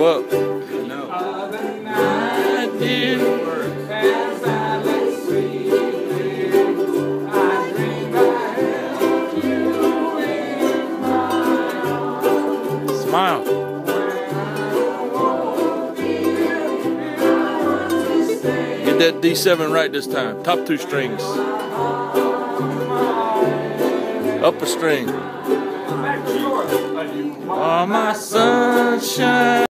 go up. No. Smile. Get that D7 right this time. Top 2 strings. Up a string. Oh, my sunshine.